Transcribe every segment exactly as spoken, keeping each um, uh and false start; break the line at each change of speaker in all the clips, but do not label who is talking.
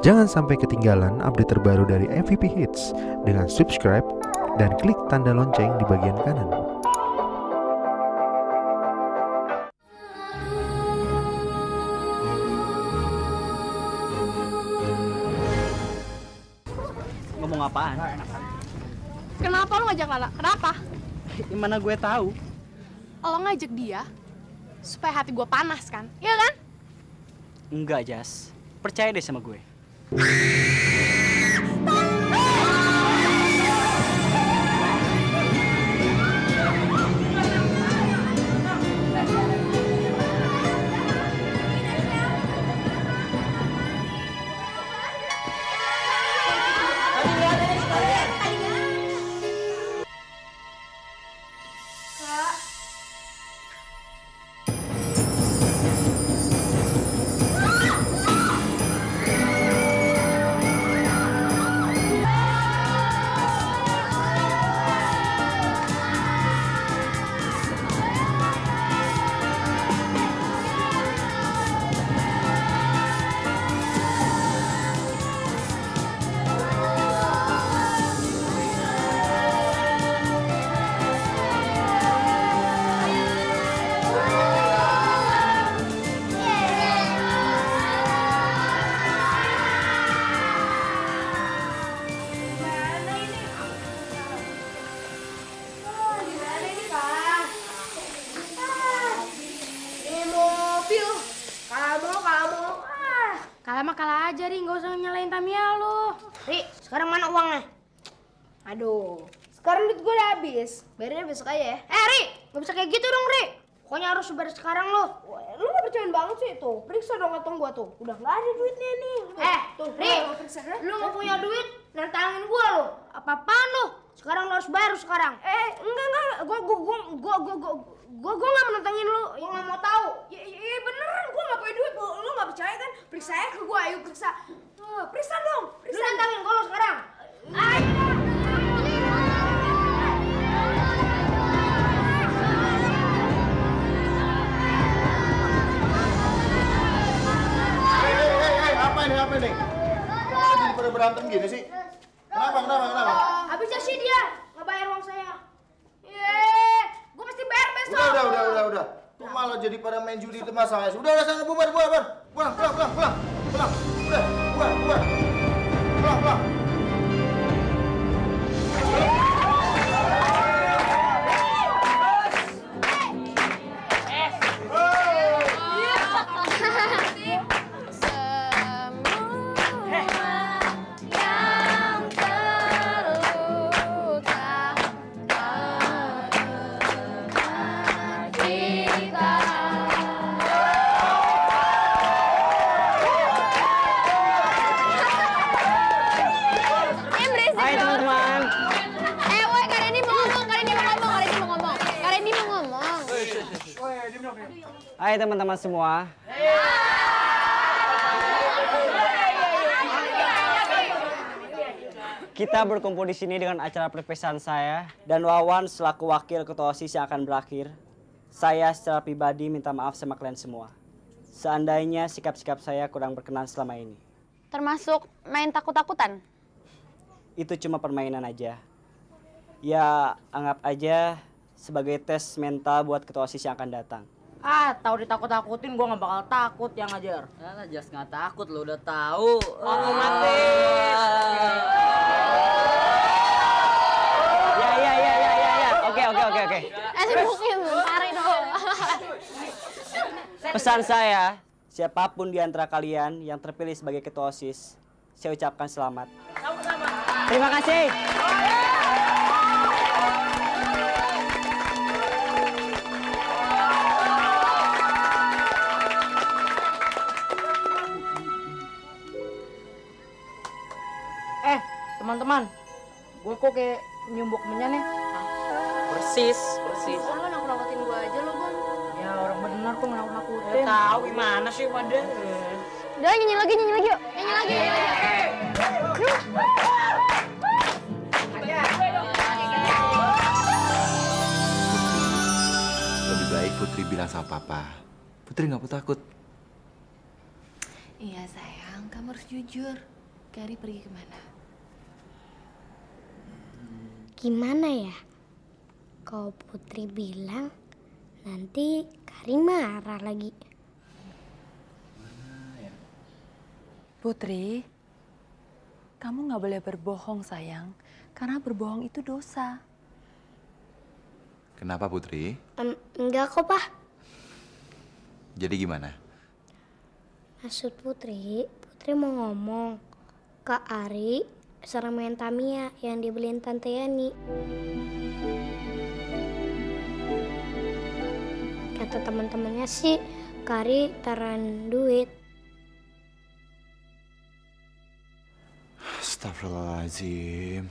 Jangan sampai ketinggalan update terbaru dari M V P Hits dengan subscribe dan klik tanda lonceng di bagian kanan.
Ngomong apaan?
Kenapa lo ngajak Lala? Kenapa?
Gimana gue tahu?
Lo ngajak dia supaya hati gue panas kan? Iya kan?
Enggak, Jas. Percaya deh sama gue.
Kalah mah kalah aja, Ri. Nggak usah nyalain Tamiya lo. Ri, sekarang mana uangnya? Aduh, sekarang duit gue udah habis. Bayarnya besok aja ya. Eh, Ri, nggak bisa kayak gitu dong, Ri. Pokoknya harus bayar sekarang lo.
Lu nggak percaya banget sih itu. Periksa dong kantong gua tuh. Udah nggak ada duitnya nih.
Eh,
tuh,
Ri,
periksa.
lu nggak punya duit, nantangin gue lo. Apa-apaan lo? Sekarang lo harus bayar sekarang.
Eh, enggak enggak. Gua gua gua gua gua gua gua gua nggak menantangin lu.
Gue nggak mau tahu.
Ya, ya beneran, gua nggak punya duit. Lu, lu nggak percaya kan? Periksa aja ke gua, ayo periksa. Uh, periksa dong.
Lu
Periksa.
nantangin gue lo sekarang.
Ayo.
Apa ini, apa ini? Kok jadi pada berantem gini sih? Kenapa, kenapa, kenapa?
Habisnya sih dia nggak bayar uang saya. Yeay, gue mesti bayar besok.
Udah, udah, udah, udah, udah. Kok malah jadi pada main judi itu masalahnya? Udah, udah, sana bubar, bubar, bubar. Pulang, pulang, pulang, pulang, pulang. Udah, bubar, bubar. Pulang, pulang.
Hai teman-teman.
Eh, woi, Kak Reni mau ngomong, Kak Reni mau ngomong, Kak Reni mau ngomong. Kak Reni mau ngomong.
Hai teman-teman semua. Kita berkumpul di sini dengan acara perpisahan saya dan Wawan selaku wakil ketua OSIS yang akan berakhir. Saya secara pribadi minta maaf sama kalian semua. Seandainya sikap-sikap saya kurang berkenan selama ini.
Termasuk main takut-takutan.
Itu cuma permainan aja. Ya, anggap aja sebagai tes mental buat ketua OSIS yang akan datang.
Ah, tahu ditakut-takutin gua nggak bakal takut yang ngajar.
Alah, Jas nggak takut lo udah tahu.
Otomatis.
Ya, ya, ya, ya, ya, ya. Oke, oke, oke, oke.
Eh, sibukin, tarik dong.
Pesan saya, siapapun di antara kalian yang terpilih sebagai ketua OSIS, saya ucapkan selamat. Terima kasih.
Eh, teman-teman, gue kok kayak nyumbuk menyan nih.
Persis, persis.
Lo nakut-nakutin gue aja lo, Bang.
Ya orang benar tuh nakut-nakutin.
Ya tahu gimana sih pada.
Udah, nyanyi lagi, nyanyi lagi yuk. Nyanyi lagi, nyanyi lagi. Yuk.
Lebih baik Putri bilang sama Papa. Putri nggak perlu takut.
Iya sayang, kamu harus jujur.
Kari pergi kemana?
Gimana ya? Kalau Putri bilang, nanti Kari marah lagi.
Putri, kamu nggak boleh berbohong sayang, karena berbohong itu dosa.
Kenapa Putri?
Um, enggak kok, Pak.
Jadi gimana?
Maksud Putri, Putri mau ngomong Kak Ari serang main Tamiya yang dibeliin Tante Yani. Kata teman-temannya sih, Kak Ari taruhan duit.
Astagfirullahaladzim.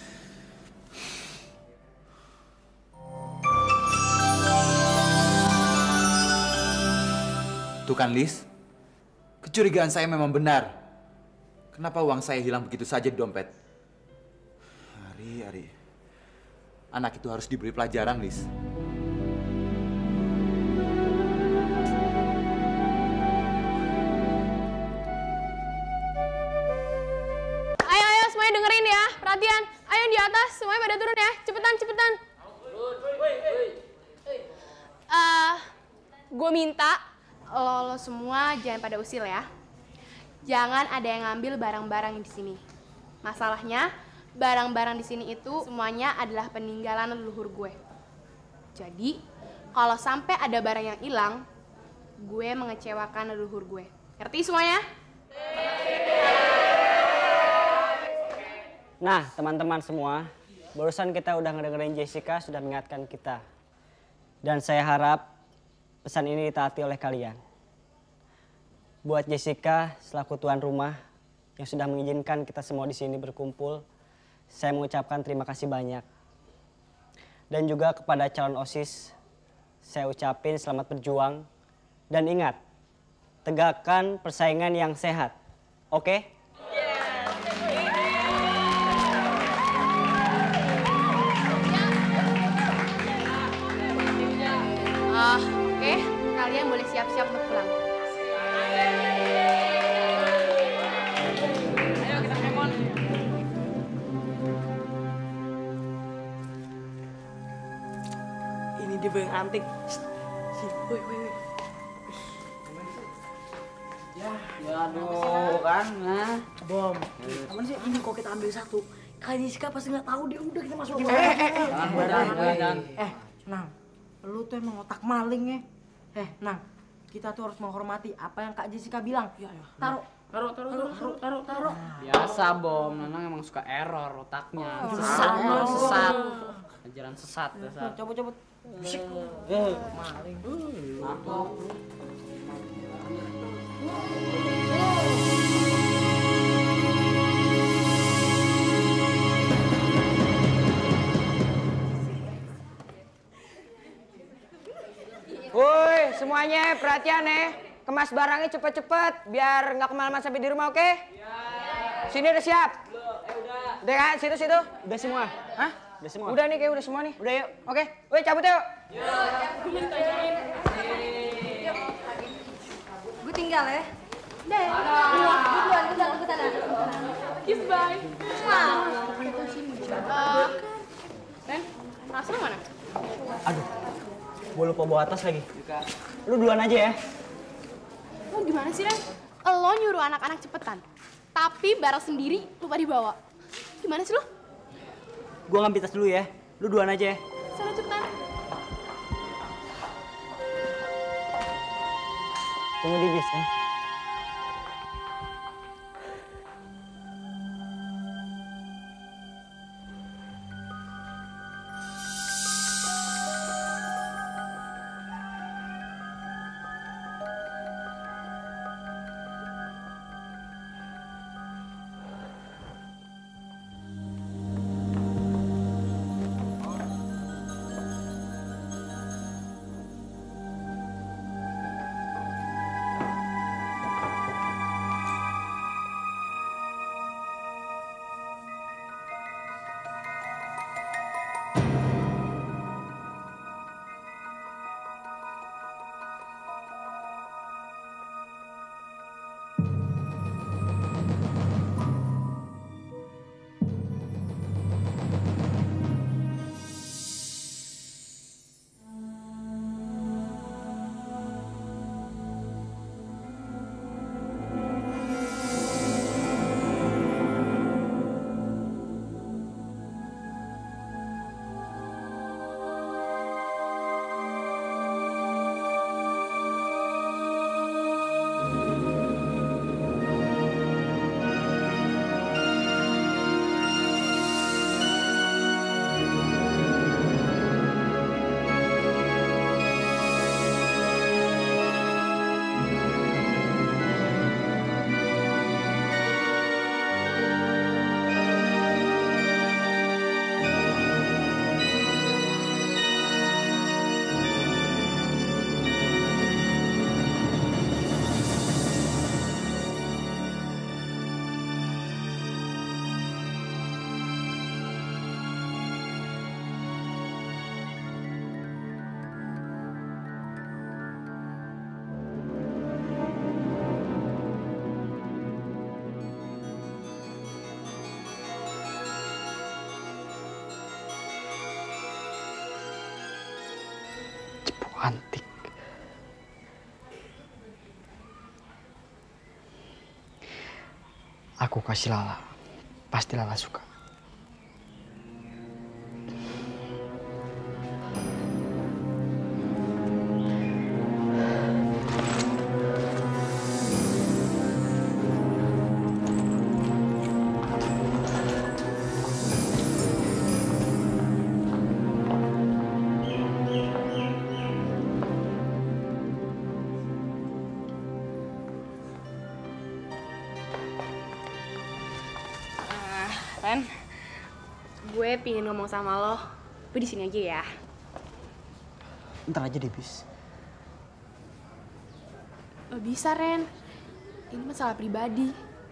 Tuh kan, Lis. Kecurigaan saya memang benar. Kenapa uang saya hilang begitu saja di dompet? Ari, Ari. Anak itu harus diberi pelajaran, Lis.
Ayo, ayo semuanya dengerin ya, perhatian. Ayo yang di atas, semuanya pada turun ya, cepetan, cepetan. Uh, gue minta lo, lo semua jangan pada usil ya. Jangan ada yang ngambil barang-barang di sini. Masalahnya, barang-barang di sini itu semuanya adalah peninggalan leluhur gue. Jadi, kalau sampai ada barang yang hilang, gue mengecewakan leluhur gue. Ngerti semuanya?
Nah, teman-teman semua, barusan kita udah ngedengerin Jessica sudah mengingatkan kita. Dan saya harap pesan ini ditaati oleh kalian. Buat Jessica selaku tuan rumah yang sudah mengizinkan kita semua di sini berkumpul, saya mengucapkan terima kasih banyak. Dan juga kepada calon OSIS, saya ucapin selamat berjuang. Dan ingat, tegakkan persaingan yang sehat. Oke?
Ah, oke, kalian boleh siap-siap untuk pulang. Ayo kita kemon.
Ini dia yang antik. Si, woi, woi, woi. Ya, ya aduh kan, nah. Bom, aman sih ini kok kita ambil satu. Kayaknya Jessica pasti nggak tahu dia udah kita masuk. Eh, eh, eh,
jangan, eh, Nang, lu tuh emang otak maling ya. Eh, Nang, kita tuh harus menghormati apa yang Kak Jessica bilang.
Iya, iya.
Taruh,
taruh, taruh, taruh, taruh, taruh.
Biasa, Bom. Nanang emang suka error otaknya.
Oh,
Sesat,
oh.
sesat. Ajaran sesat, dasar.
Coba, coba. Bisik. Maling.
Mabok.
Woi, semuanya perhatian ya. Kemas barangnya cepet-cepet biar nggak kemalaman sampai di rumah, oke? Iya. Sini udah siap? Belum, eh udah. Udah kan? Situ situ.
Udah semua.
Hah?
Udah semua.
Udah nih kayak udah semua nih. Udah yuk. Oke. Woi, cabut yuk.
Gue tinggal ya. Deh. Gue duluan, gue duluan, gue sana.
Kiss bye.
Wah.
Uh, Ren, tas lu mana?
Aduh, gue lupa bawa atas lagi. Lu duluan aja ya.
Lo gimana sih, Ren? Lo nyuruh anak-anak cepetan, tapi barang sendiri lupa dibawa. Gimana sih lo?
Gue ngambil tas dulu ya. Lu duluan aja ya.
Sana cepetan.
Tunggu di bis ya.
Cantik. Aku kasih Lala. Pasti Lala suka.
Ren, gue pingin ngomong sama lo. Gue di sini aja ya.
Ntar aja deh, Bis.
Lo bisa, Ren. Ini masalah pribadi.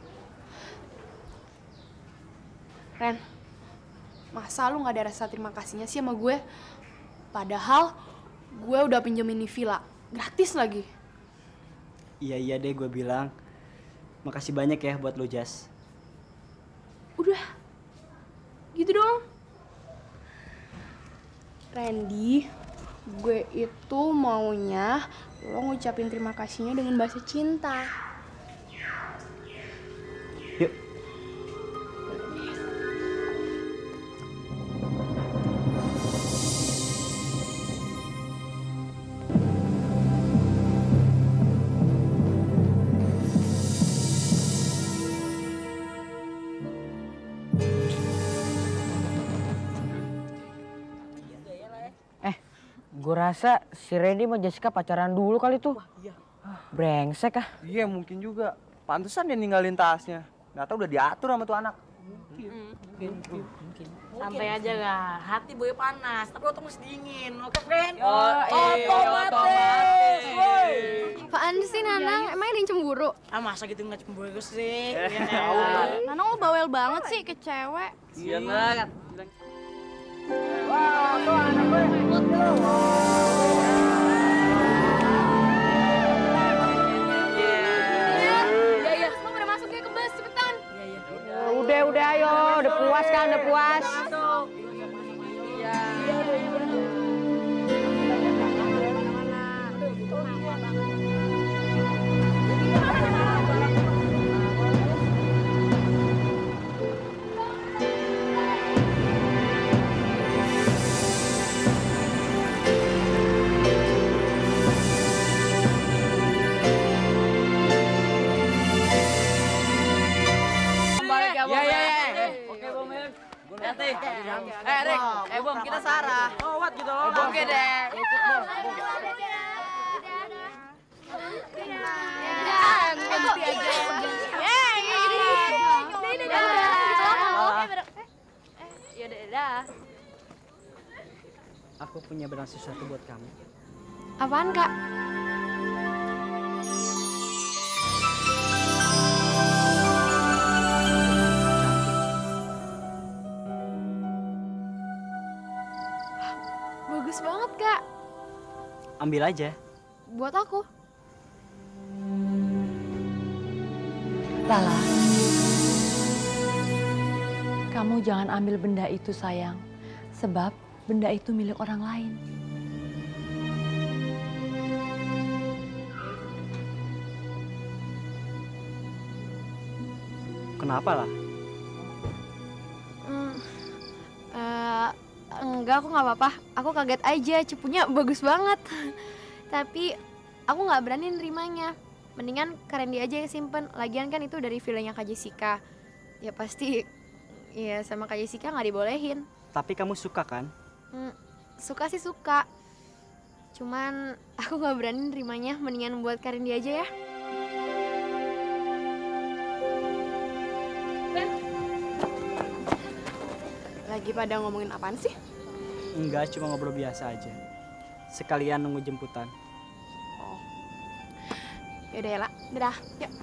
Ren, masa lu gak ada rasa terima kasihnya sih sama gue? Padahal gue udah pinjemin nih villa. Gratis lagi.
Iya iya deh gue bilang. Makasih banyak ya buat lo, Jas.
Udah. Gitu dong. Randy, gue itu maunya lo ngucapin terima kasihnya dengan bahasa cinta.
Yuk.
Gue rasa si Randy sama Jessica pacaran dulu kali tuh.
Wah, iya.
Brengsek ah.
Iya mungkin juga. Pantesan dia ninggalin tasnya. Nggak tahu udah diatur sama tuh anak.
Mungkin. Mungkin. Mungkin. Santai aja lah. Hati boy panas, tapi otak mesti dingin. Oke, friend?
Oh,
otomatis.
Apaan sih, Nanang? Emang ada yang cemburu?
Ah, masa gitu nggak cemburu sih?
Eh, Nanang lo bawel banget sih ke cewek.
Iya, banget.
Wah, tuh anak gue.
Iya, iya. Semua pada masuk ya ke bus, cepetan.
Udah, udah ayo. Udah puas kan, udah puas.
Iya.
Nanti. Eh, Rick. Eh, Bom, kita Sarah. Oh, what gitu loh. Oke deh. Ikut, Bom.
Aku punya barang sesuatu buat kamu.
Apaan, Kak? Bagus banget, Kak.
Ambil aja.
Buat aku.
Lala, kamu jangan ambil benda itu, sayang. Sebab benda itu milik orang lain.
Kenapa lah?
Hmm, uh, enggak, aku nggak apa-apa. Aku kaget aja, cepunya bagus banget. Tapi aku nggak berani nerimanya. Mendingan keren dia aja yang simpen. Lagian kan itu dari villanya Kak Jessica. Ya pasti, ya sama Kak Jessica nggak dibolehin.
Tapi kamu suka kan?
Hmm, suka sih suka. Cuman aku nggak berani nerimanya. Mendingan buat keren dia aja ya. Lagi pada ngomongin apaan sih?
Enggak, cuma ngobrol biasa aja. Sekalian nunggu jemputan.
Oh. Yaudah ya, La. Dadah. Yuk.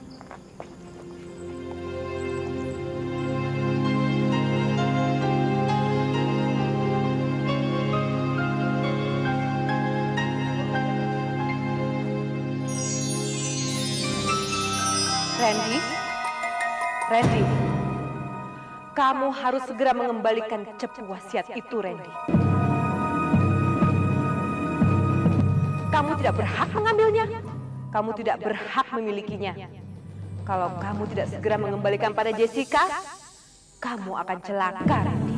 Randy, Randy, kamu harus segera mengembalikan cepu wasiat itu, Randy.
kamu tidak berhak mengambilnya. Kamu tidak berhak memilikinya. Kalau kamu tidak segera mengembalikan pada Jessica, kamu akan celaka, Randy.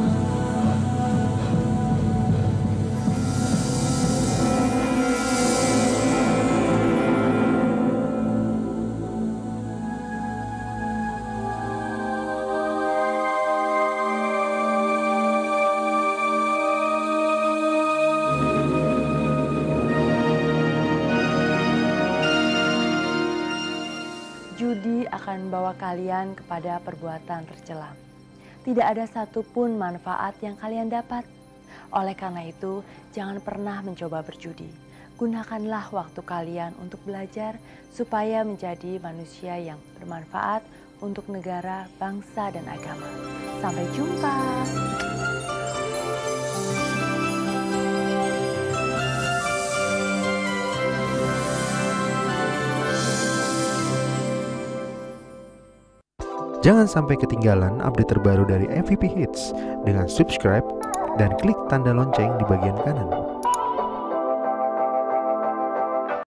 Judi akan membawa kalian kepada perbuatan tercela. Tidak ada satupun manfaat yang kalian dapat. Oleh karena itu, jangan pernah mencoba berjudi. Gunakanlah waktu kalian untuk belajar supaya menjadi manusia yang bermanfaat untuk negara, bangsa, dan agama. Sampai jumpa.
Jangan sampai ketinggalan update terbaru dari M V P Hits dengan subscribe dan klik tanda lonceng di bagian kanan.